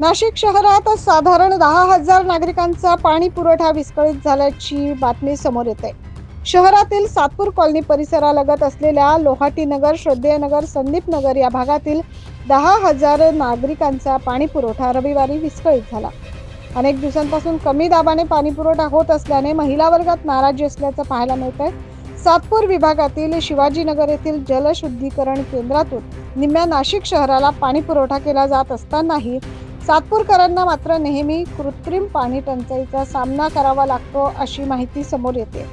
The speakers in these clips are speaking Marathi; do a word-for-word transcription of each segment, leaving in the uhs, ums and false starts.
नाशिक शहरात साधारण दहा हजार नागरिकांचा पाणी पुरवठा विस्कळीत झाल्याची बातमी समोर येते। शहरातील सातपूर कॉलनी परिसरालगत असलेल्या लोहाटी नगर, श्रद्धेय नगर, संदीप नगर या भागातील दहा हजार नागरिकांचा पाणी पुरवठा रविवारी विस्कळीत झाला। अनेक दिवसांपासून कमी दाबाने पाणी पुरवठा होत असल्याने महिला वर्गात नाराजी असल्याचं पाहायला मिळतंय। सातपूर विभागातील शिवाजीनगर येथील जलशुद्धीकरण केंद्रातून निम्म्या नाशिक शहराला पाणी पुरवठा केला जात असतानाही सातपूरकरांना मात्र नेहमी कृत्रिम पाणी टंचाईचा सामना करावा लागतो अशी माहिती समोर येते।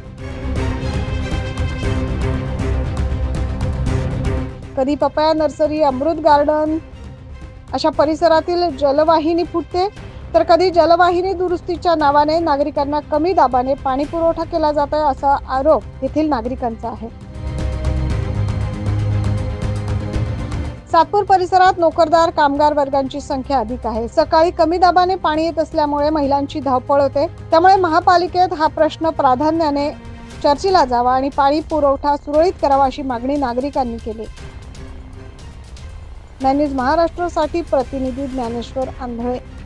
कधी पपया नर्सरी, अमृत गार्डन अशा परिसरातील जलवाहिनी फुटते, तर कधी जलवाहिनी दुरुस्तीच्या नावाने नागरिकांना कमी दाबाने पाणी पुरवठा केला जात आहे असा आरोप येथील नागरिकांचा आहे। सातपूर परिसरात नोकरदार कामगार वर्गांची संख्या अधिक आहे। सकाळी कमी दाबाने पाणी येत असल्यामुळे महिलांची धावपळ होते, त्यामुळे महापालिकेत हा प्रश्न प्राधान्याने चर्चेला जावा आणि पाणी पुरवठा सुरळीत करावा अशी मागणी नागरिकांनी केली। न्यूज महाराष्ट्रासाठी प्रतिनिधी ज्ञानेश्वर आंधळे।